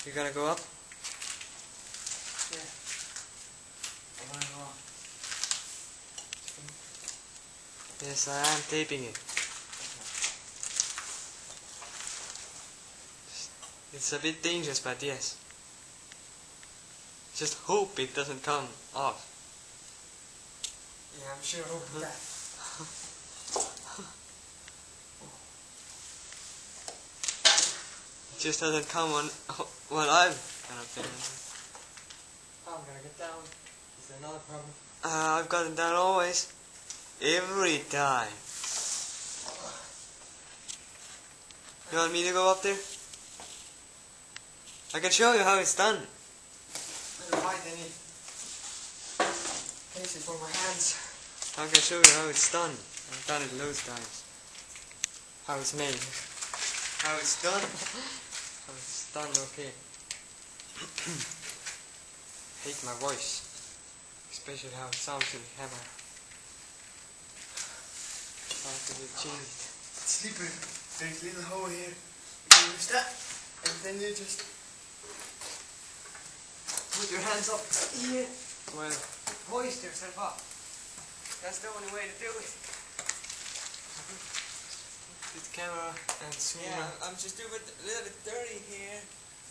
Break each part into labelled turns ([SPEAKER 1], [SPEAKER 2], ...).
[SPEAKER 1] You gonna go up?
[SPEAKER 2] Yeah. I wanna go up.
[SPEAKER 1] Yes, I am taping it. It's a bit dangerous, but yes. Just hope it doesn't come off.
[SPEAKER 2] Yeah, I'm sure hoping that.
[SPEAKER 1] It just doesn't come on what I'm gonna finish.
[SPEAKER 2] I'm gonna get down. Is there another problem?
[SPEAKER 1] I've gotten down always. Every time. You want me to go up there? I can show you how it's done.
[SPEAKER 2] I don't find any places for my hands.
[SPEAKER 1] I can show you how it's done. I've done it loads of times.
[SPEAKER 2] How it's made.
[SPEAKER 1] How it's done? How it's done, okay.
[SPEAKER 2] Hate my voice.
[SPEAKER 1] Especially how it sounds in the camera. How to be changed.
[SPEAKER 2] Sleeper, there's a little hole here. You can use that, and then you just put your hands up here.
[SPEAKER 1] Well,
[SPEAKER 2] Hoist yourself up.
[SPEAKER 1] that's the only way to do it. With the camera and zoom.
[SPEAKER 2] Yeah,
[SPEAKER 1] I'm just doing it a little bit dirty here.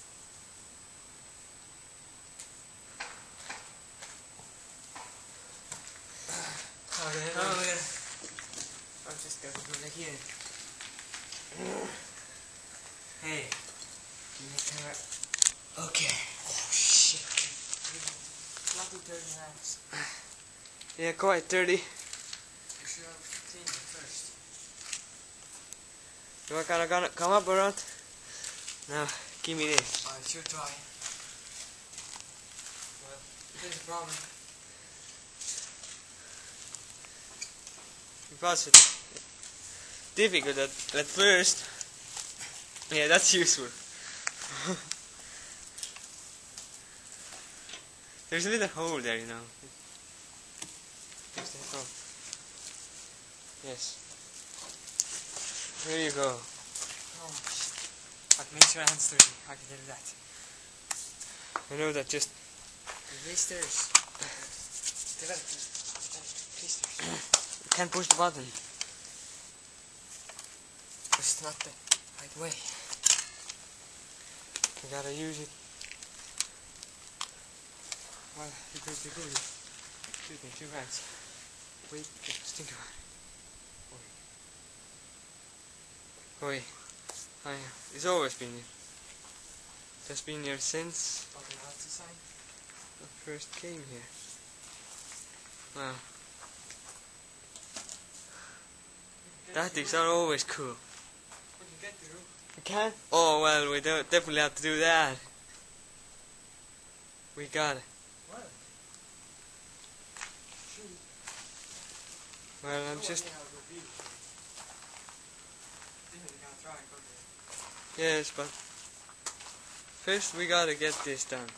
[SPEAKER 2] Oh,
[SPEAKER 1] yeah.
[SPEAKER 2] I'm just gonna do it here.
[SPEAKER 1] Hey.
[SPEAKER 2] Give me the camera.
[SPEAKER 1] Okay.
[SPEAKER 2] Oh shit. Not too dirty hands.
[SPEAKER 1] Yeah, quite dirty.
[SPEAKER 2] You should have cleaned them first.
[SPEAKER 1] You want gonna come up or not? No, give me this.
[SPEAKER 2] I should try. Well, there's a problem.
[SPEAKER 1] Because it's difficult at first. Yeah, that's useful. There's a little hole there, you know. There's that hole. Yes. There you go.
[SPEAKER 2] Oh, that makes your hands dirty. I can tell you that.
[SPEAKER 1] I know that just...
[SPEAKER 2] The blisters. Blisters.
[SPEAKER 1] You can't push the button.
[SPEAKER 2] It's not the right way.
[SPEAKER 1] You gotta use it.
[SPEAKER 2] Well, you could be good.
[SPEAKER 1] Shoot me, 2 hands. Wait, just think about it. Oi. Oh yeah, it's always been here. It's been here since
[SPEAKER 2] Fucking hard to sign.
[SPEAKER 1] I first came here. Wow. Tactics are always cool.
[SPEAKER 2] When you get through.
[SPEAKER 1] We can? Oh well, we don't definitely have to do that. We got it.
[SPEAKER 2] What?
[SPEAKER 1] Well, I'm just... Yes, but... First we gotta get this done.